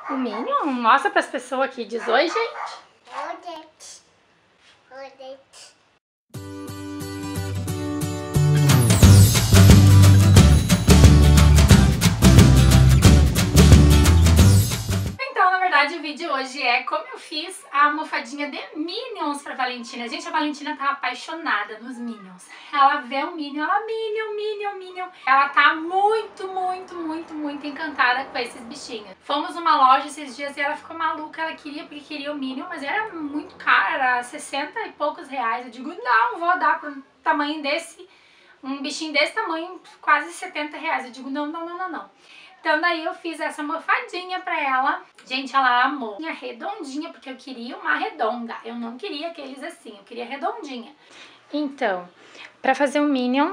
O Minion? Mostra pras pessoas aqui. Diz oi, gente. Então, na verdade, o vídeo hoje é como eu fiz a almofadinha de Minions pra Valentina. Gente, a Valentina tá apaixonada nos Minions. Ela vê o Minion, ela Minion. Ela tá muito encantada com esses bichinhos. Fomos numa loja esses dias e ela ficou maluca. Ela queria, porque queria o Minion, mas era muito caro, era 60 e poucos reais. Eu digo, não, vou dar pro tamanho desse, um bichinho desse tamanho, quase 70 reais. Eu digo, não. Então daí eu fiz essa almofadinha pra ela. Gente, ela amou. Redondinha, porque eu queria uma redonda. Eu não queria aqueles assim, eu queria redondinha. Então, pra fazer o Minion,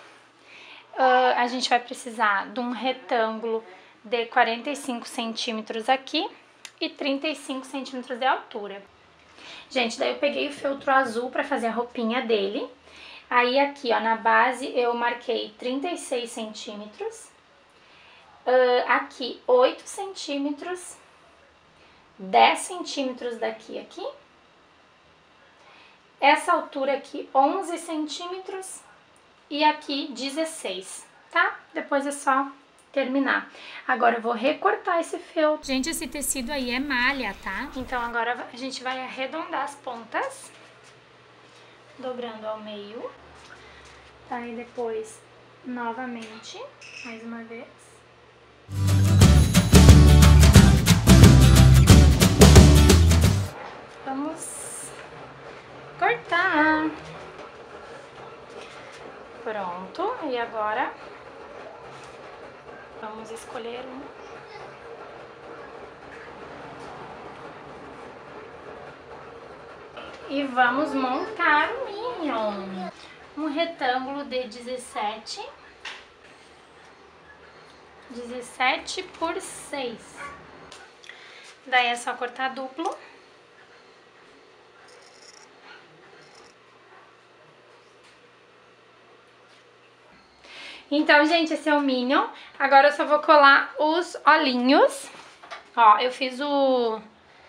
a gente vai precisar de um retângulo de 45 centímetros aqui e 35 centímetros de altura. Gente, daí eu peguei o feltro azul pra fazer a roupinha dele. Aí aqui, ó, na base eu marquei 36 centímetros. Aqui 8 centímetros, 10 centímetros daqui aqui, essa altura aqui 11 centímetros e aqui 16, tá? Depois é só terminar. Agora eu vou recortar esse feltro. Gente, esse tecido aí é malha, tá? Então agora a gente vai arredondar as pontas, dobrando ao meio, aí depois novamente, mais uma vez. Vamos cortar. Pronto, e agora vamos escolher um. E vamos montar o Minion. Um retângulo de 17 por 6. Daí é só cortar duplo. Então, gente, esse é o Minion. Agora eu só vou colar os olhinhos. Ó, eu fiz o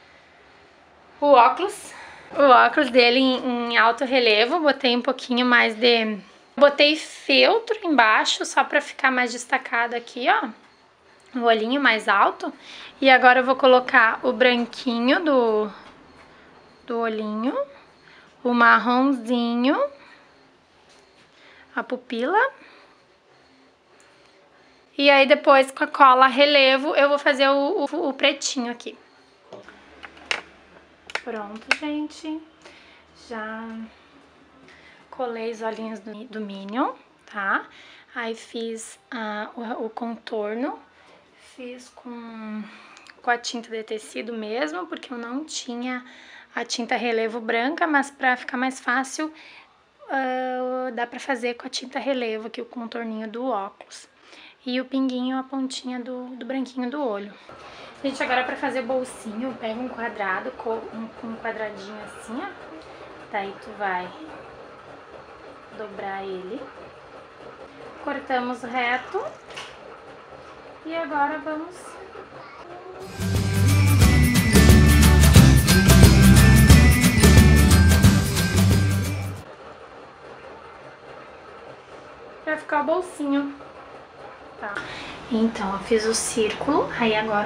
óculos. O óculos dele em alto relevo. Botei um pouquinho mais de... Botei feltro embaixo, só pra ficar mais destacado aqui, ó. O olhinho mais alto. E agora eu vou colocar o branquinho do olhinho. O marronzinho. A pupila. E aí depois com a cola relevo eu vou fazer o pretinho aqui. Pronto, gente. Já colei os olhinhos do Minion, tá? Aí fiz o contorno. Fiz com a tinta de tecido mesmo, porque eu não tinha a tinta relevo branca, mas pra ficar mais fácil, dá pra fazer com a tinta relevo aqui, o contorninho do óculos. E o pinguinho, a pontinha do branquinho do olho. Gente, agora pra fazer o bolsinho, pega um quadrado, um quadradinho assim, ó. Daí tu vai dobrar ele. Cortamos reto. E agora vamos... Pra ficar o bolsinho. Tá. Então, eu fiz o círculo, aí agora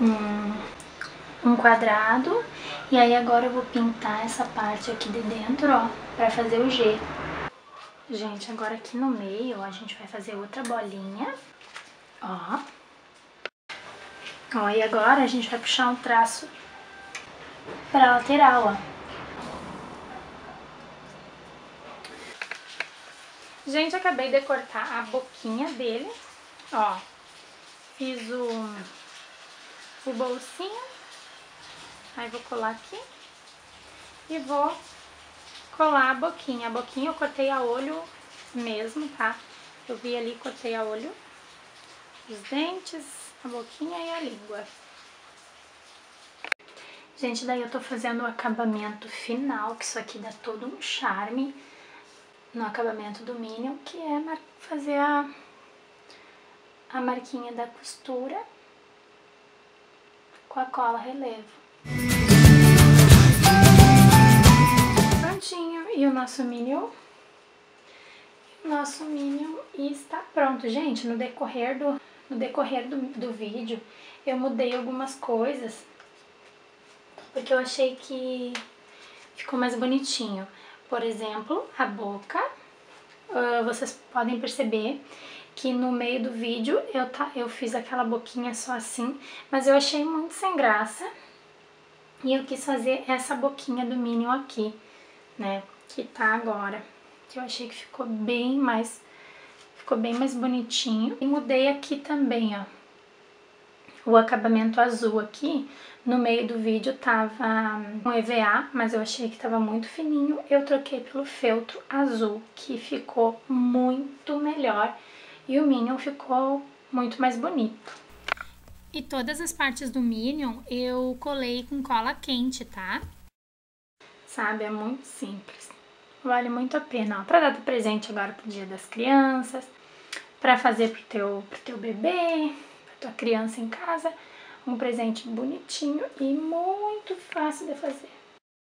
um quadrado, e aí agora eu vou pintar essa parte aqui de dentro, ó, pra fazer o G. Gente, agora aqui no meio, ó, a gente vai fazer outra bolinha, ó. Ó, e agora a gente vai puxar um traço pra lateral, ó. Gente, acabei de cortar a boquinha dele. Ó, fiz o bolsinho, aí vou colar aqui e vou colar a boquinha. A boquinha eu cortei a olho mesmo, tá? Eu vi ali, cortei a olho, os dentes, a boquinha e a língua. Gente, daí eu tô fazendo o acabamento final, que isso aqui dá todo um charme no acabamento do Minion, que é fazer a marquinha da costura com a cola relevo. Prontinho, e o nosso Minion? Nosso Minion está pronto. Gente, no decorrer do vídeo, eu mudei algumas coisas, porque eu achei que ficou mais bonitinho. Por exemplo, a boca. Vocês podem perceber que no meio do vídeo eu fiz aquela boquinha só assim, mas eu achei muito sem graça. E eu quis fazer essa boquinha do Minion aqui, né, que tá agora. Que eu achei que ficou bem mais bonitinho. E mudei aqui também, ó, o acabamento azul aqui. No meio do vídeo tava um EVA, mas eu achei que tava muito fininho. Eu troquei pelo feltro azul, que ficou muito melhor. E o Minion ficou muito mais bonito. E todas as partes do Minion eu colei com cola quente, tá? Sabe, é muito simples. Vale muito a pena, ó, pra dar de presente agora pro Dia das Crianças, pra fazer pro teu bebê, pra tua criança em casa, um presente bonitinho e muito fácil de fazer.